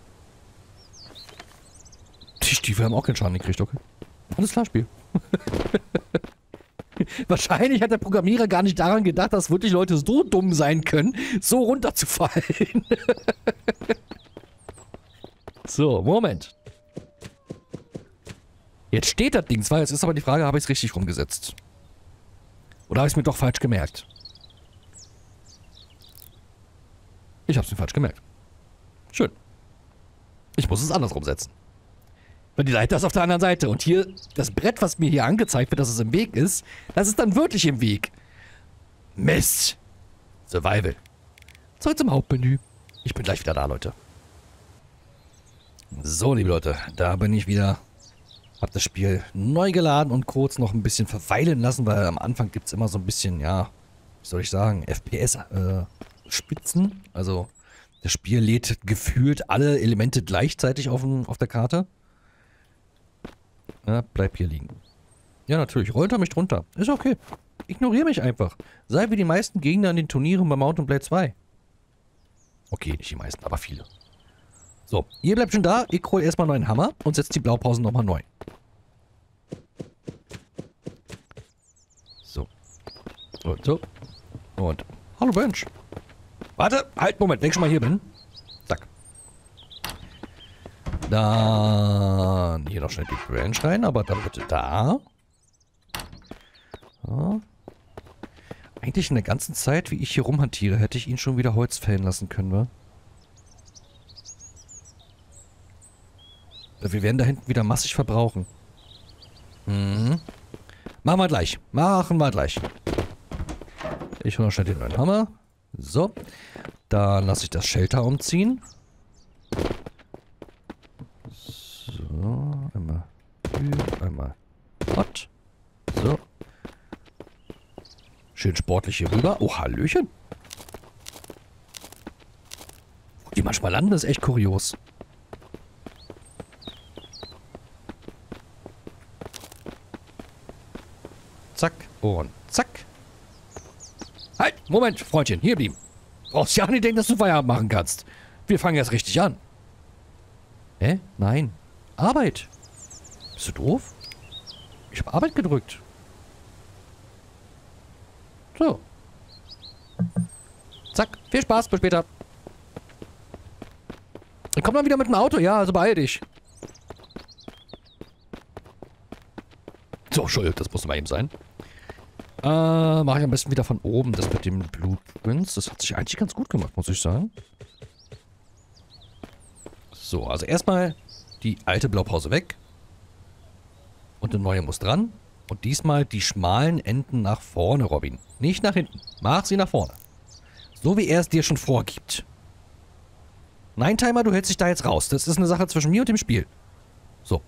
Die Stiefel haben auch keinen Schaden gekriegt, okay. Alles klar, Spiel. Wahrscheinlich hat der Programmierer gar nicht daran gedacht, dass wirklich Leute so dumm sein können, so runterzufallen. So, Moment. Jetzt steht das Ding zwar, jetzt ist aber die Frage, habe ich es richtig rumgesetzt? Oder habe ich es mir doch falsch gemerkt? Ich habe es mir falsch gemerkt. Schön. Ich muss es anders rumsetzen. Weil die Leiter ist auf der anderen Seite. Und hier, das Brett, was mir hier angezeigt wird, dass es im Weg ist, das ist dann wirklich im Weg. Mist. Survival. Zurück zum Hauptmenü. Ich bin gleich wieder da, Leute. So, liebe Leute, da bin ich wieder. Hab das Spiel neu geladen und kurz noch ein bisschen verweilen lassen, weil am Anfang gibt es immer so ein bisschen, ja, wie soll ich sagen, F P S-Spitzen. Äh, also, das Spiel lädt gefühlt alle Elemente gleichzeitig auf, auf der Karte. Ja, bleib hier liegen. Ja, natürlich. Rollt er mich drunter. Ist okay. Ignoriere mich einfach. Sei wie die meisten Gegner an den Turnieren bei Mount and Blade zwei. Okay, nicht die meisten, aber viele. So, ihr bleibt schon da. Ich hole erstmal einen neuen Hammer und setze die Blaupausen nochmal neu. So. Und so. Und. Hallo, Bench. Warte, halt, Moment, wenn ich schon mal hier bin. Zack. Dann hier noch schnell die Branch rein, aber dann bitte da. So. Eigentlich in der ganzen Zeit, wie ich hier rumhantiere, hätte ich ihn schon wieder Holz fällen lassen können, wa? Wir werden da hinten wieder massig verbrauchen. Mhm. Machen wir gleich. Machen wir gleich. Ich hole noch schnell den neuen Hammer. So. Dann lasse ich das Shelter umziehen. So. Einmal hier, einmal hot. So. Schön sportlich hier rüber. Oh, Hallöchen. Wo die manchmal landen, ist echt kurios. Zack und zack. Halt, Moment, Freundchen, hier blieben. Brauchst ja nicht denken, dass du Feierabend machen kannst. Wir fangen jetzt richtig an. Hä? Nein. Arbeit. Bist du doof? Ich habe Arbeit gedrückt. So. Zack, viel Spaß, bis später. Ich komm dann wieder mit dem Auto, ja, also beeil dich. So, Entschuldigung, das muss mal eben sein. Äh, mache ich am besten wieder von oben das mit dem Blueprints. Das hat sich eigentlich ganz gut gemacht, muss ich sagen. So, also erstmal die alte Blaupause weg. Und eine neue muss dran. Und diesmal die schmalen Enden nach vorne, Robin. Nicht nach hinten. Mach sie nach vorne. So wie er es dir schon vorgibt. Nein, Timer, du hältst dich da jetzt raus. Das ist eine Sache zwischen mir und dem Spiel. So.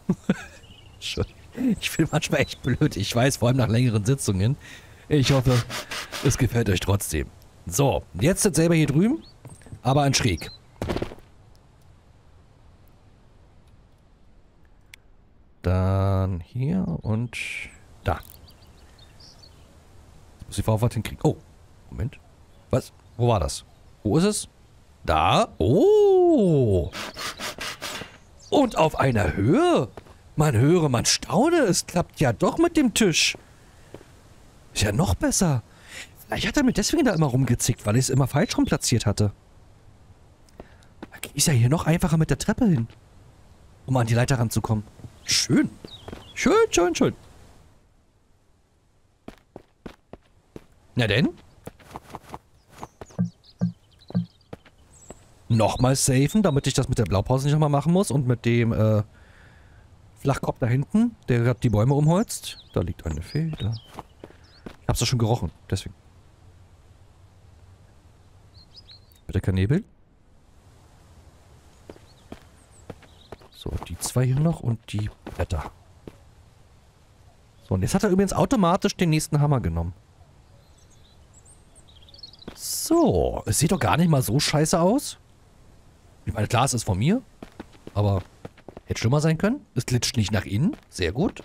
Ich bin manchmal echt blöd. Ich weiß, vor allem nach längeren Sitzungen. Ich hoffe, es gefällt euch trotzdem. So, jetzt sind selber hier drüben, aber an schräg. Dann hier und da. Jetzt muss ich vorwärts hinkriegen. Oh, Moment. Was? Wo war das? Wo ist es? Da. Oh. Und auf einer Höhe. Man höre, man staune. Es klappt ja doch mit dem Tisch. Ist ja noch besser. Vielleicht hat er mir deswegen da immer rumgezickt, weil ich es immer falsch rum platziert hatte. Da ist ja hier noch einfacher mit der Treppe hin. Um an die Leiter ranzukommen. Schön. Schön, schön, schön. Na denn? Nochmal safen, damit ich das mit der Blaupause nicht nochmal machen muss. Und mit dem äh, Flachkopf da hinten, der gerade die Bäume umholzt. Da liegt eine Feder. Ich hab's doch schon gerochen, deswegen. Bitte kein Nebel. So, die zwei hier noch und die Blätter. So, und jetzt hat er übrigens automatisch den nächsten Hammer genommen. So, es sieht doch gar nicht mal so scheiße aus. Ich meine, klar, es ist von mir. Aber hätte schlimmer sein können. Es glitscht nicht nach innen. Sehr gut.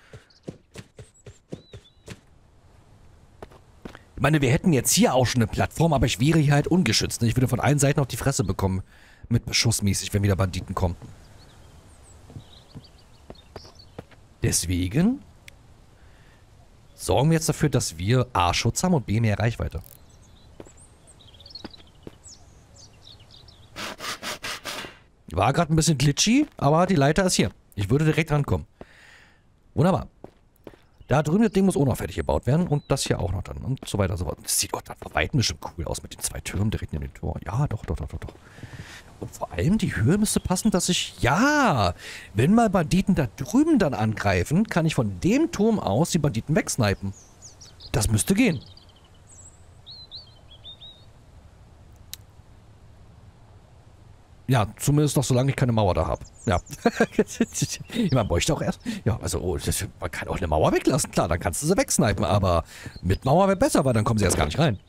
Ich meine, wir hätten jetzt hier auch schon eine Plattform, aber ich wäre hier halt ungeschützt. Ich würde von allen Seiten auf die Fresse bekommen. Mit beschussmäßig, wenn wieder Banditen kommen. Deswegen sorgen wir jetzt dafür, dass wir A, Schutz haben und B, mehr Reichweite. War gerade ein bisschen glitchy, aber die Leiter ist hier. Ich würde direkt rankommen. Wunderbar. Da drüben das Ding muss auch noch fertig gebaut werden und das hier auch noch dann und so weiter und so fort. Das sieht doch dann von weitem bestimmt cool aus mit den zwei Türmen direkt neben dem Tor. Ja, doch, doch, doch, doch, doch. Und vor allem die Höhe müsste passen, dass ich... Ja! Wenn mal Banditen da drüben dann angreifen, kann ich von dem Turm aus die Banditen wegsnipen. Das müsste gehen. Ja, zumindest noch solange ich keine Mauer da habe. Ja. Man bräuchte auch erst... Ja, also oh, das, man kann auch eine Mauer weglassen. Klar, dann kannst du sie wegsnipen, aber mit Mauer wäre besser, weil dann kommen sie erst gar nicht rein.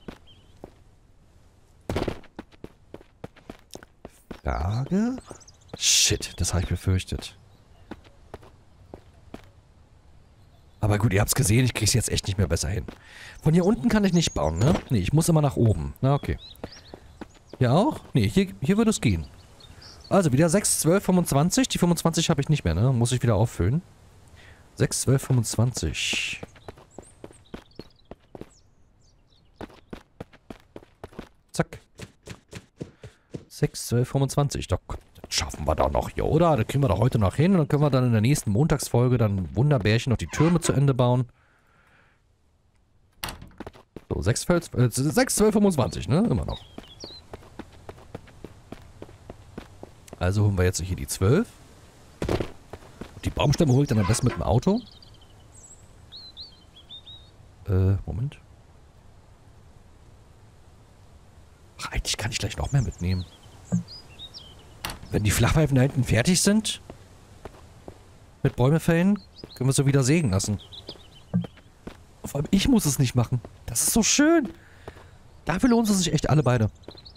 Frage? Shit, das habe ich befürchtet. Aber gut, ihr habt es gesehen, ich kriege es jetzt echt nicht mehr besser hin. Von hier unten kann ich nicht bauen, ne? Nee, ich muss immer nach oben. Na, okay. Hier auch? Nee, hier, hier würde es gehen. Also wieder sechs, zwölf, fünfundzwanzig. Die fünfundzwanzig habe ich nicht mehr, ne? Muss ich wieder auffüllen. sechs, zwölf, fünfundzwanzig. Zack. sechs, zwölf, fünfundzwanzig. Doch, das schaffen wir doch noch hier, oder? Das kriegen wir doch heute noch hin. Und dann können wir dann in der nächsten Montagsfolge dann Wunderbärchen noch die Türme zu Ende bauen. So, sechs, zwölf, fünfundzwanzig, ne? Immer noch. Also holen wir jetzt hier die zwölf. Und die Baumstämme hole ich dann am besten mit dem Auto. Äh, Moment. Ach, eigentlich kann ich gleich noch mehr mitnehmen. Wenn die Flachpfeifen da hinten fertig sind, mit Bäume fällen, können wir es so wieder sägen lassen. Vor allem ich muss es nicht machen. Das ist so schön. Dafür lohnt es sich echt alle beide.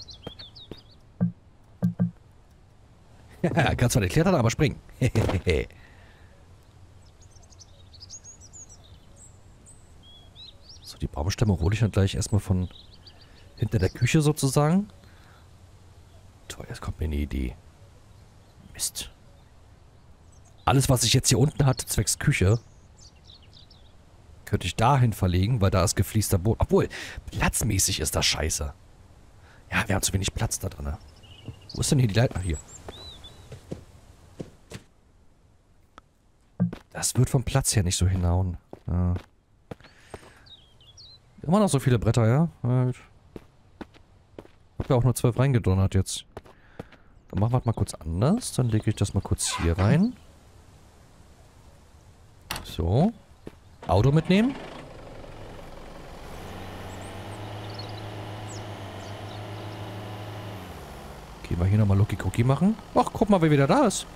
Ja, kannst zwar nicht klettern, aber springen. So, die Baumstämme hole ich dann gleich erstmal von hinter der Küche sozusagen. Toll, jetzt kommt mir eine Idee. Mist. Alles, was ich jetzt hier unten hatte, zwecks Küche, könnte ich dahin verlegen, weil da ist gefließter Boden. Obwohl, platzmäßig ist das scheiße. Ja, wir haben zu wenig Platz da drin. Wo ist denn hier die Leiter? Hier. Das wird vom Platz her nicht so hinhauen. Ja. Immer noch so viele Bretter, ja? ja hab ja auch nur zwölf reingedonnert jetzt. Dann machen wir es mal kurz anders. Dann lege ich das mal kurz hier rein. So. Auto mitnehmen. Gehen wir hier nochmal Lucky Cookie machen. Ach, guck mal, wer wieder da ist.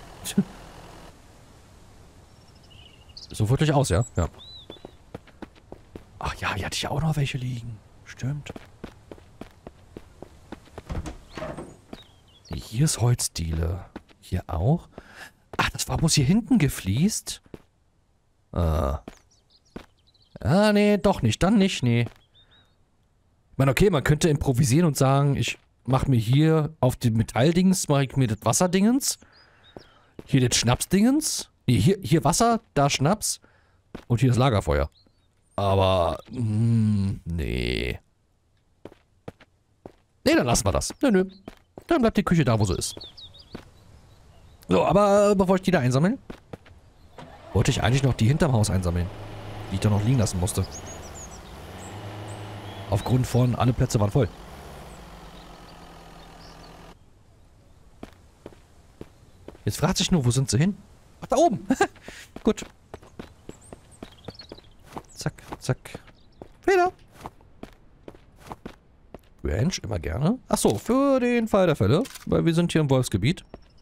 So wirklich aus, ja? Ja. Ach ja, hier hatte ich auch noch welche liegen. Stimmt. Hier ist Holzdiele. Hier auch. Ach, das war bloß hier hinten gefliest. Ah. Ah, nee, doch nicht. Dann nicht, nee. Ich meine, okay, man könnte improvisieren und sagen, ich mache mir hier auf den Metalldingens, mache ich mir das Wasserdingens. Hier das Schnapsdingens. Nee, hier, hier Wasser, da Schnaps. Und hier das Lagerfeuer. Aber, mh, nee. Nee, dann lassen wir das. Nö, nö. Dann bleibt die Küche da, wo sie ist. So, aber äh, bevor ich die da einsammeln, wollte ich eigentlich noch die hinterm Haus einsammeln. Die ich da noch liegen lassen musste. Aufgrund von, alle Plätze waren voll. Jetzt fragt sich nur, wo sind sie hin? Ach, da oben. Gut. Zack, zack. Wieder. Ranch, immer gerne. Achso, für den Fall der Fälle. Weil wir sind hier im Wolfsgebiet.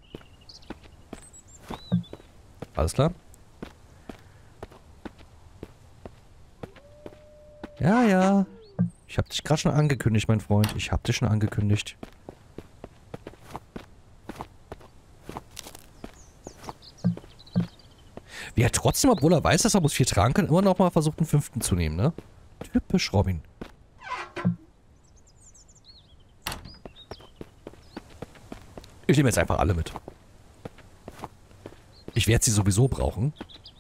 Alles klar. Ja, ja. Ich hab dich gerade schon angekündigt, mein Freund. Ich hab dich schon angekündigt. Wie er trotzdem, obwohl er weiß, dass er muss vier tragen kann, immer noch mal versucht, einen fünften zu nehmen, ne? Typisch Robin. Ich nehme jetzt einfach alle mit. Ich werde sie sowieso brauchen.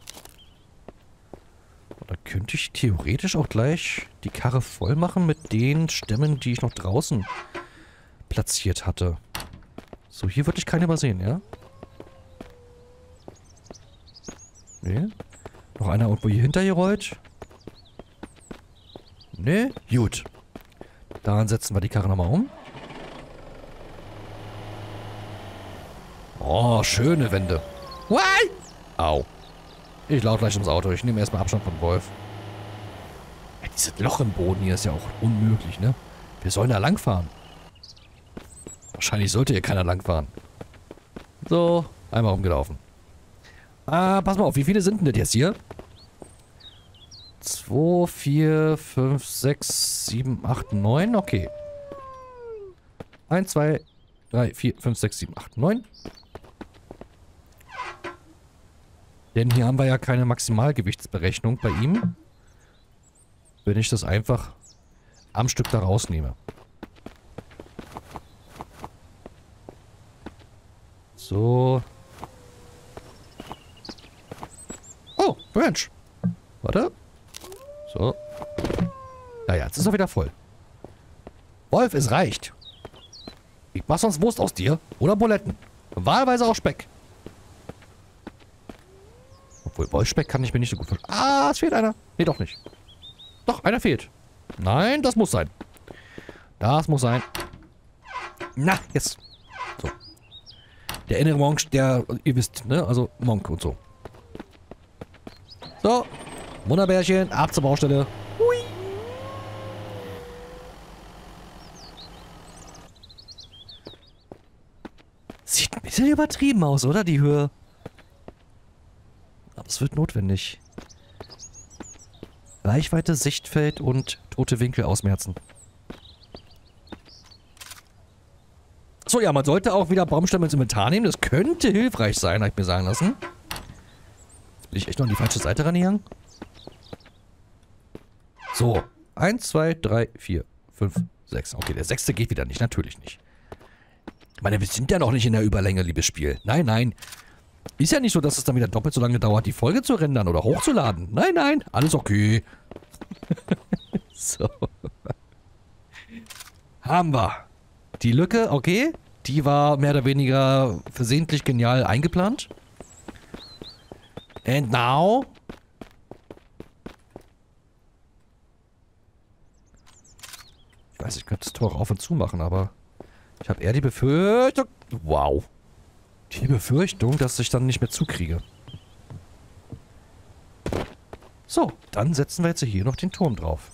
Und dann könnte ich theoretisch auch gleich die Karre voll machen mit den Stämmen, die ich noch draußen platziert hatte. So, hier würde ich keine übersehen, ja? Nee. Noch einer irgendwo hier hinter gerollt. Nee. Gut. Dann setzen wir die Karre nochmal um. Oh, schöne Wände. Why? Au. Ich laufe gleich ums Auto. Ich nehme erstmal Abstand von Wolf. Ja, dieses Loch im Boden hier ist ja auch unmöglich, ne? Wir sollen da langfahren. Wahrscheinlich sollte hier keiner langfahren. So, einmal rumgelaufen. Ah, pass mal auf, wie viele sind denn das jetzt hier? zwei, vier, fünf, sechs, sieben, acht, neun, okay. eins, zwei, drei, vier, fünf, sechs, sieben, acht, neun. Denn hier haben wir ja keine Maximalgewichtsberechnung bei ihm. Wenn ich das einfach am Stück da rausnehme. So. Oh, Ranch. Warte. So. Naja, jetzt ist er wieder voll. Wolf, es reicht. Ich mach sonst Wurst aus dir. Oder Buletten. Wahlweise auch Speck. Obwohl, Wolfspeck kann ich mir nicht so gut vorstellen. Ah, es fehlt einer. Nee, doch nicht. Doch, einer fehlt. Nein, das muss sein. Das muss sein. Na, jetzt. So. Der innere Monk, der, ihr wisst, ne? Also Monk und so. So. Wunderbärchen, ab zur Baustelle. Hui. Sieht ein bisschen übertrieben aus, oder? Die Höhe. Aber es wird notwendig. Reichweite, Sichtfeld und tote Winkel ausmerzen. So, ja, man sollte auch wieder Baumstämme ins Inventar nehmen. Das könnte hilfreich sein, habe ich mir sagen lassen. Jetzt bin ich echt noch an die falsche Seite rangegangen. So. Eins, zwei, drei, vier, fünf, sechs. Okay, der sechste geht wieder nicht. Natürlich nicht. Ich meine, wir sind ja noch nicht in der Überlänge, liebes Spiel. Nein, nein. Ist ja nicht so, dass es dann wieder doppelt so lange dauert, die Folge zu rendern oder hochzuladen. Nein, nein. Alles okay. So. Haben wir. Die Lücke, okay. Die war mehr oder weniger versehentlich genial eingeplant. And now? Ich weiß, ich könnte das Tor auf und zu machen, aber ich habe eher die Befürchtung... Wow. Die Befürchtung, dass ich dann nicht mehr zukriege. So, dann setzen wir jetzt hier noch den Turm drauf.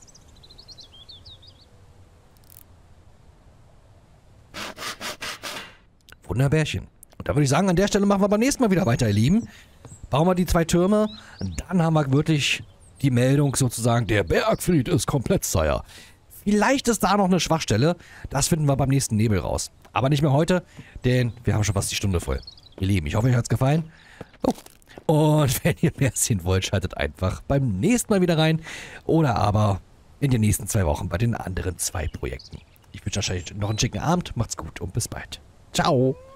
Wunderbärchen. Und da würde ich sagen, an der Stelle machen wir beim nächsten Mal wieder weiter, ihr Lieben. Bauen wir die zwei Türme. Dann haben wir wirklich die Meldung sozusagen, der Bergfried ist komplett, Sire. Vielleicht ist da noch eine Schwachstelle. Das finden wir beim nächsten Nebel raus. Aber nicht mehr heute, denn wir haben schon fast die Stunde voll. Ihr Lieben, ich hoffe, euch hat es gefallen. Oh. Und wenn ihr mehr sehen wollt, schaltet einfach beim nächsten Mal wieder rein. Oder aber in den nächsten zwei Wochen bei den anderen zwei Projekten. Ich wünsche euch noch einen schicken Abend. Macht's gut und bis bald. Ciao.